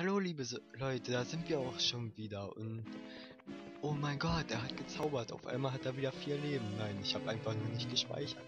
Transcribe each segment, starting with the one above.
Hallo liebe Leute, da sind wir auch schon wieder und oh mein Gott, er hat gezaubert. Auf einmal hat er wieder 4 Leben. Nein, ich habe einfach nur nicht gespeichert.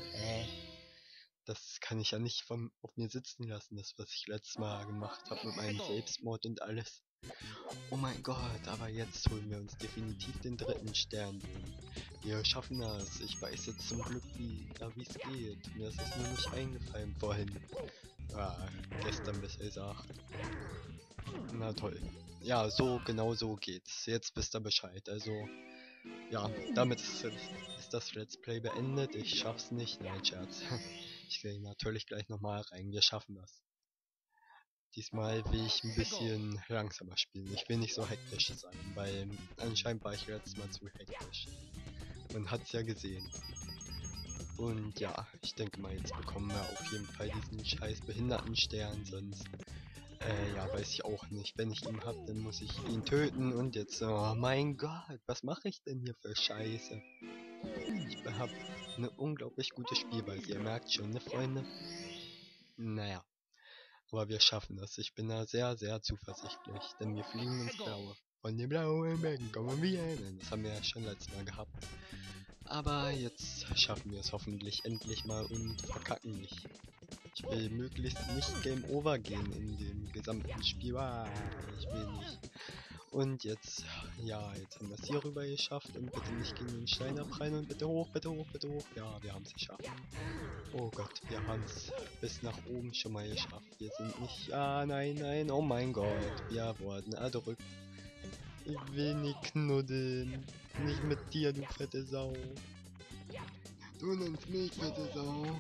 Das kann ich ja nicht auf mir sitzen lassen, das was ich letztes Mal gemacht habe mit meinem Selbstmord und alles. Oh mein Gott, aber jetzt holen wir uns definitiv den 3. Stern. Wir schaffen das. Ich weiß jetzt zum Glück wie es geht. Mir ist es nur nicht eingefallen vorhin. Gestern besser gesagt. Na toll. Ja, genau so geht's. Jetzt wisst ihr Bescheid. Also, ja, damit ist das Let's Play beendet. Ich schaff's nicht. Nein, Scherz. Ich gehe natürlich gleich nochmal rein. Wir schaffen das. Diesmal will ich ein bisschen langsamer spielen. Ich will nicht so hektisch sein, weil anscheinend war ich letztes Mal zu hektisch. Man hat's ja gesehen. Und ja, ich denke mal, jetzt bekommen wir auf jeden Fall diesen scheiß Behindertenstern, sonst ja, weiß ich auch nicht. Wenn ich ihn hab, dann muss ich ihn töten und jetzt, oh mein Gott, was mache ich denn hier für Scheiße? Ich hab eine unglaublich gute Spielweise, ihr merkt schon, ne Freunde? Naja, aber wir schaffen das. Ich bin da sehr, sehr zuversichtlich, denn wir fliegen ins Blaue. Von den blauen Bergen kommen wir hin. Das haben wir ja schon letztes Mal gehabt. Aber jetzt schaffen wir es hoffentlich endlich mal und verkacken nicht. Ich will möglichst nicht Game Over gehen in dem gesamten Spiel. Ich will nicht. Und jetzt, ja, jetzt haben wir es hier rüber geschafft und bitte nicht gegen den Stein abprallen und bitte hoch, bitte hoch, bitte hoch. Ja, wir haben es geschafft. Oh Gott, wir haben es bis nach oben schon mal geschafft. Wir sind nicht, nein, nein, oh mein Gott, wir wurden erdrückt. Ich will nicht knuddeln. Nicht mit dir, du fette Sau. Du nennst mich fette Sau.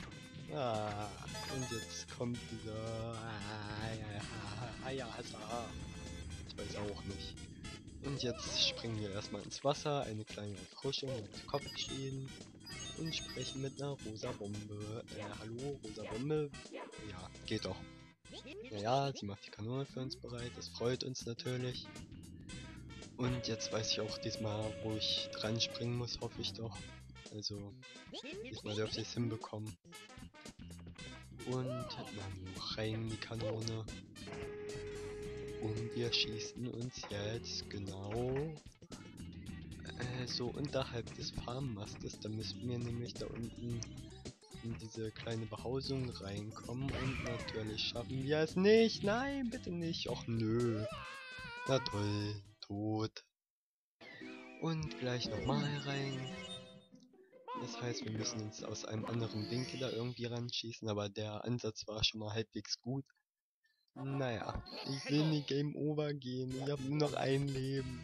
Und jetzt kommt dieser ich weiß auch nicht. Und jetzt springen wir erstmal ins Wasser, eine kleine Erfrischung und Kopfschäden und sprechen mit einer rosa Bombe. Hallo, rosa Bombe? Ja, geht doch. Naja, sie macht die Kanone für uns bereit, das freut uns natürlich. Und jetzt weiß ich auch diesmal, wo ich dran springen muss, hoffe ich doch. Also, diesmal dürfte ich es hinbekommen. Und dann rein in die Kanone. Und wir schießen uns jetzt genau so unterhalb des Farmmastes. Da müssen wir nämlich da unten in diese kleine Behausung reinkommen. Und natürlich schaffen wir es nicht. Nein, bitte nicht. Och nö. Na toll. Tot. Und gleich nochmal rein. Das heißt, wir müssen uns aus einem anderen Winkel da irgendwie ranschießen, aber der Ansatz war schon mal halbwegs gut. Naja, ich will nicht Game Over gehen, ich habe nur noch ein Leben.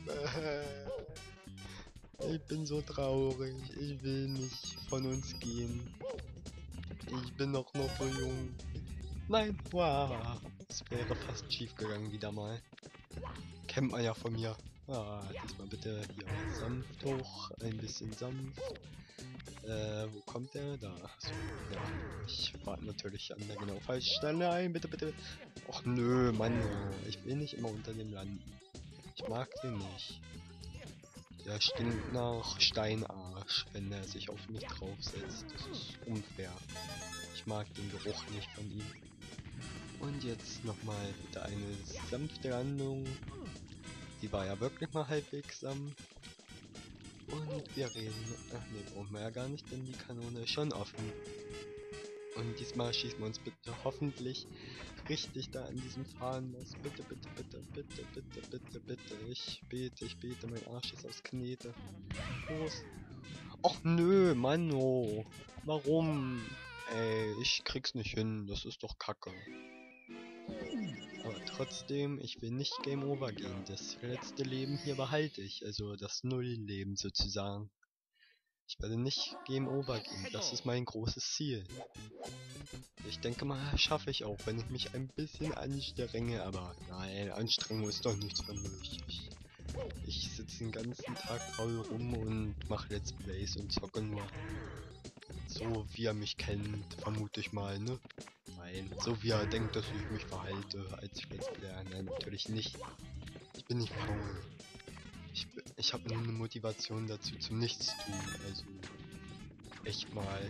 Ich bin so traurig, ich will nicht von uns gehen. Ich bin doch noch so jung. Nein, wow, es wäre fast schief gegangen wieder mal. Kennt man ja von mir. Diesmal bitte hier sanft hoch, ein bisschen sanft. Wo kommt der? Da. So, ja. Ich warte natürlich an der genau falschen Stelle. Nein, bitte, bitte. Och nö, Mann. Ich will nicht immer unter dem landen. Ich mag den nicht. Der stinkt nach Steinarsch, wenn er sich auf mich draufsetzt. Das ist unfair. Ich mag den Geruch nicht von ihm. Und jetzt nochmal bitte eine sanfte Landung. Die war ja wirklich mal halbwegs sanft. Und wir reden. Ach nee, brauchen wir ja gar nicht, denn die Kanone ist schon offen. Und diesmal schießen wir uns bitte hoffentlich richtig da an diesem Fahnenmast. Bitte, bitte, bitte, bitte, bitte, bitte, bitte. Ich bete, mein Arsch ist aus Knete. Los. Och nö, Mann, oh. Warum? Ey, ich krieg's nicht hin, das ist doch Kacke. Aber trotzdem, ich will nicht Game Over gehen. Das letzte Leben hier behalte ich, also das Nullleben sozusagen. Ich werde nicht Game Over gehen, das ist mein großes Ziel. Ich denke mal, schaffe ich auch, wenn ich mich ein bisschen anstrenge, aber nein, Anstrengung ist doch nichts für mich. Ich sitze den ganzen Tag faul rum und mache Let's Plays und zocke nur. So wie er mich kennt, vermute ich mal, ne? Nein, so wie er denkt, dass ich mich verhalte als Let's Player. Nein, natürlich nicht. Ich bin nicht faul. Ich habe nur eine Motivation dazu, zum Nichtstun. Also, echt mal.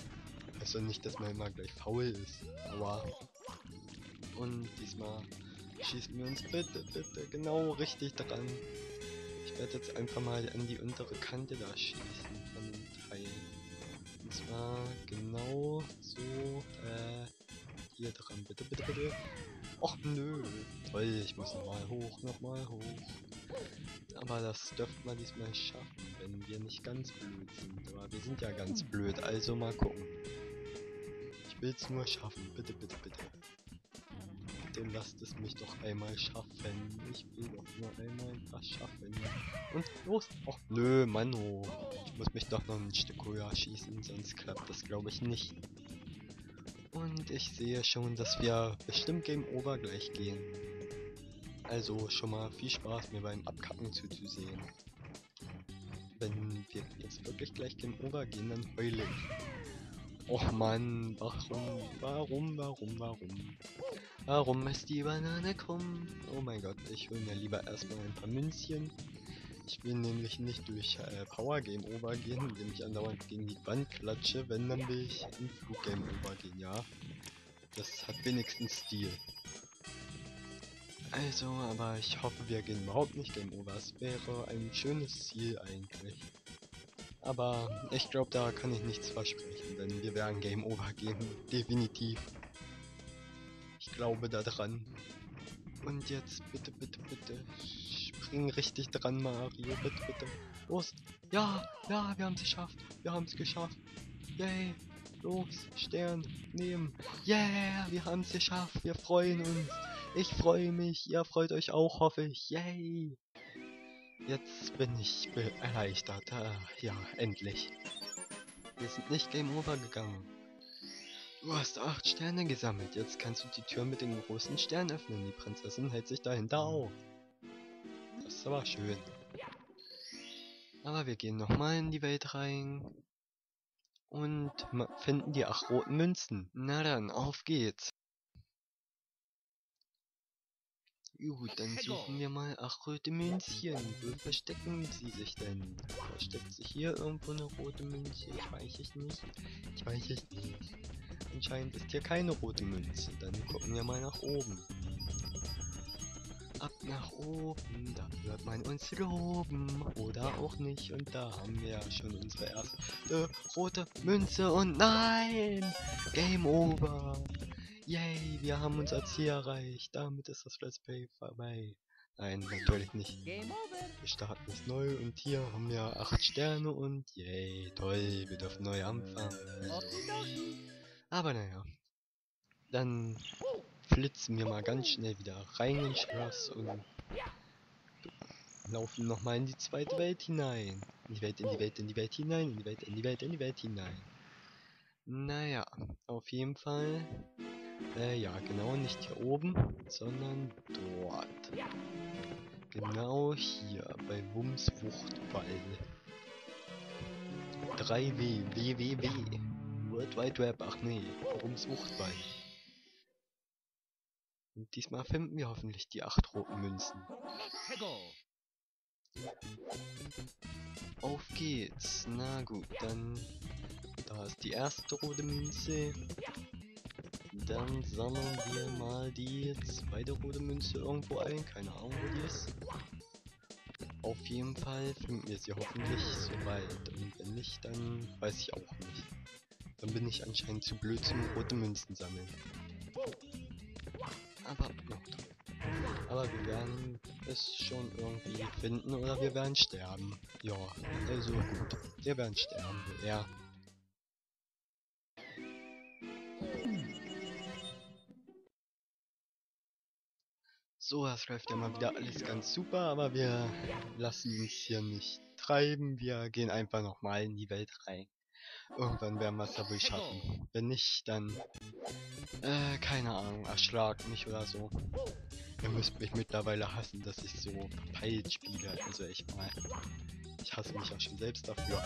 Heißt doch nicht, dass man immer gleich faul ist. Aber. Und diesmal schießen wir uns bitte, bitte genau richtig dran. Ich werde jetzt einfach mal an die untere Kante da schießen von dem Teil. Und zwar genau so, hier dran, bitte, bitte, bitte. Och nö, toll, ich muss nochmal hoch. Aber das dürften wir diesmal schaffen, wenn wir nicht ganz blöd sind. Aber wir sind ja ganz blöd, also mal gucken. Ich will's nur schaffen, bitte, bitte, bitte. Bitte lasst es mich doch einmal schaffen. Ich will doch nur einmal was schaffen. Und los! Och nö, Mann, ich muss mich doch noch ein Stück höher schießen, sonst klappt das glaube ich nicht. Und ich sehe schon, dass wir bestimmt Game Over gleich gehen. Also schon mal viel Spaß mir beim Abkacken zuzusehen. Wenn wir jetzt wirklich gleich Game Over gehen, dann heule ich. Och Mann, warum ist die Banane krumm? Oh mein Gott, ich hole mir lieber erstmal ein paar Münzchen. Ich will nämlich nicht durch Power Game Over gehen, indem ich andauernd gegen die Wand klatsche, wenn dann will ich in Flug Game Over gehen, ja. Das hat wenigstens Stil. Also, aber ich hoffe, wir gehen überhaupt nicht Game Over. Es wäre ein schönes Ziel eigentlich. Aber ich glaube, da kann ich nichts versprechen, denn wir werden Game Over gehen. Definitiv. Ich glaube da dran. Und jetzt bitte, bitte, bitte. Spring richtig dran, Mario. Bitte, bitte. Los. Ja, ja, wir haben es geschafft. Wir haben es geschafft. Yay. Los, Stern, nehmen. Yeah, wir haben es geschafft. Wir freuen uns. Ich freue mich. Ihr freut euch auch, hoffe ich. Yay. Jetzt bin ich erleichtert. Ja, endlich. Wir sind nicht Game Over gegangen. Du hast 8 Sterne gesammelt. Jetzt kannst du die Tür mit den großen Sternen öffnen. Die Prinzessin hält sich dahinter auf. Das ist aber schön. Aber wir gehen nochmal in die Welt rein. Und finden die 8 roten Münzen. Na dann, auf geht's. Gut, dann suchen wir mal 8 rote Münzchen. Wo verstecken sie sich denn? Versteckt sich hier irgendwo eine rote Münze? Ich weiß es nicht. Ich weiß es nicht. Anscheinend ist hier keine rote Münze. Dann gucken wir mal nach oben. Ab nach oben, da wird man uns loben. Oder auch nicht. Und da haben wir ja schon unsere erste rote Münze. Und nein! Game Over! Yay, wir haben unser Ziel erreicht. Damit ist das Let's Play vorbei. Nein, natürlich nicht. Wir starten es neu und hier haben wir 8 Sterne und yay, toll, wir dürfen neu anfangen. Aber naja, dann flitzen wir mal ganz schnell wieder rein ins Schloss und laufen nochmal in die zweite Welt hinein. In die Welt hinein, in die Welt hinein. Naja, auf jeden Fall. Ja, genau, nicht hier oben, sondern dort. Genau hier, bei Wumswuchtwall. 3W, WWW. World Wide Web, ach nee, Wumswuchtwall. Und diesmal finden wir hoffentlich die 8 roten Münzen. Auf geht's. Na gut, dann... Da ist die erste rote Münze. Dann sammeln wir mal die zweite rote Münze irgendwo ein. Keine Ahnung, wo die ist. Auf jeden Fall finden wir sie hoffentlich soweit. Und wenn nicht, dann weiß ich auch nicht. Dann bin ich anscheinend zu blöd zum rote Münzen sammeln. Aber, aber wir werden es schon irgendwie finden oder wir werden sterben. Ja, also gut. Wir werden sterben, ja. So, das läuft ja mal wieder alles ganz super, aber wir lassen uns hier nicht treiben. Wir gehen einfach nochmal in die Welt rein. Irgendwann werden wir es ja wohl schaffen. Wenn nicht, dann, keine Ahnung, erschlagt mich oder so. Ihr müsst mich mittlerweile hassen, dass ich so verpeilt spiele. Also echt mal. Ich hasse mich auch schon selbst dafür.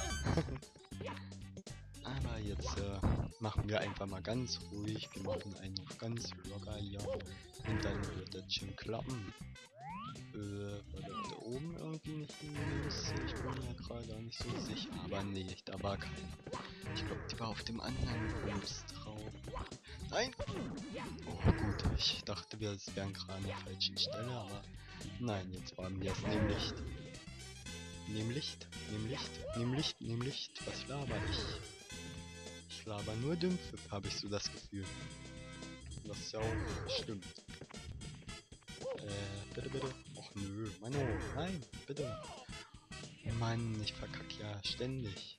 Aber jetzt machen wir einfach mal ganz ruhig. Wir machen einen noch ganz locker hier. Und dann wird das schon klappen. War da oben irgendwie nicht eine Münze? Ich bin mir gerade gar nicht so sicher. Aber nee, da war keine. Ich glaube, die war auf dem anderen Bums drauf. Nein! Oh gut, ich dachte, wir wären gerade an der falschen Stelle, aber nein, jetzt waren wir es nämlich. Nämlich, was laber ich? Ich laber nur Dümpfe, habe ich so das Gefühl. Was ja auch stimmt. Bitte. Och nö, Mann, oh, nein, bitte. Mann, ich verkacke ja ständig.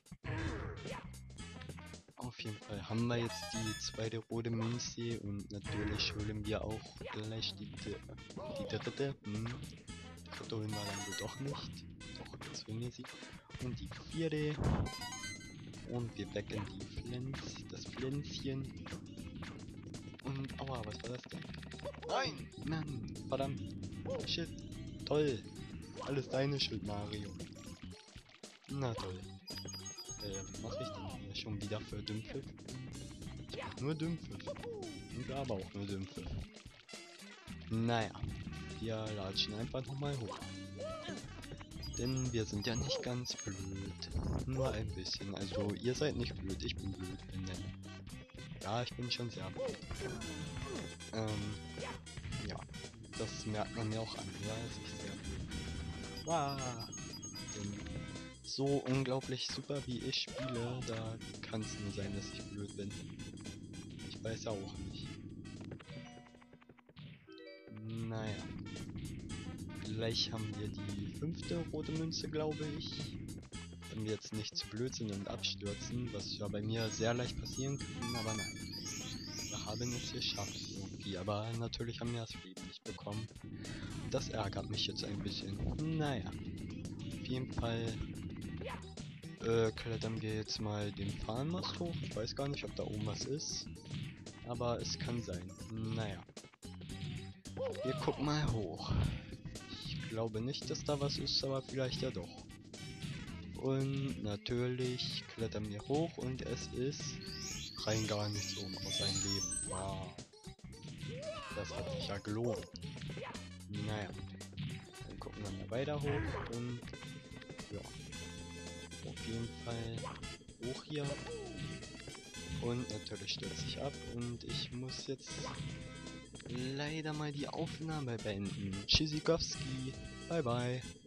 Auf jeden Fall haben wir jetzt die zweite rote Münze und natürlich holen wir auch gleich die dritte. Dritte holen wir dann wohl doch nicht. Doch, jetzt holen wir sie. Und die vierte. Und wir wecken das Pflänzchen. Und, aua, was war das denn? Nein! Mann, verdammt. Shit, toll. Alles deine Schuld, Mario. Na toll. Was mach ich denn hier schon wieder für Dümpfe? Nur Dümpfe. Und aber auch nur Dümpfe. Naja, wir latschen einfach nochmal hoch. Denn wir sind ja nicht ganz blöd. Nur ein bisschen. Also ihr seid nicht blöd, ich bin blöd. Ja, ich bin schon sehr blöd. Ja. Das merkt man mir auch an. Ja, es ist sehr blöd. Wow. Denn so unglaublich super wie ich spiele, da kann es nur sein, dass ich blöd bin. Ich weiß auch nicht. Naja. Gleich haben wir die 5. rote Münze, glaube ich. Wenn wir jetzt nicht zu blöd sind und abstürzen, was ja bei mir sehr leicht passieren kann, aber nein. Wir haben es geschafft irgendwie, aber natürlich haben wir das Leben nicht bekommen. Und das ärgert mich jetzt ein bisschen. Naja. Auf jeden Fall klettern wir jetzt mal den Fahnenmast hoch. Ich weiß gar nicht, ob da oben was ist. Aber es kann sein. Naja. Wir gucken mal hoch. Ich glaube nicht, dass da was ist, aber vielleicht ja doch. Und natürlich klettern wir hoch und es ist rein gar nicht so außer ein Leben. Wow. Das hat sich ja gelohnt. Naja. Dann gucken wir mal weiter hoch und ja. Auf jeden Fall hoch hier. Und natürlich stürze ich ab und ich muss jetzt leider mal die Aufnahme beenden. Tschüssikowski. Bye bye.